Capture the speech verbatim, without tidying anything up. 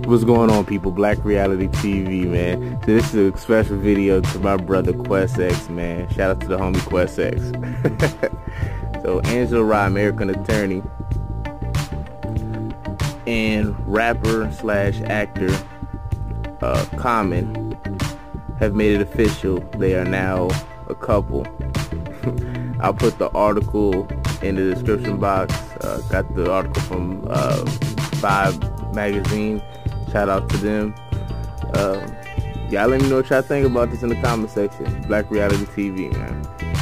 What's going on, people? Black Reality T V, man. So this is a special video to my brother Quest X, man. Shout out to the homie Quest X. So Angela Rye, American attorney and rapper slash actor uh, Common have made it official. They are now a couple. I'll put the article in the description box. Uh, got the article from uh, Five Magazine. Shout out to them. Um, y'all let me know what y'all think about this in the comment section. Black Reality T V, man.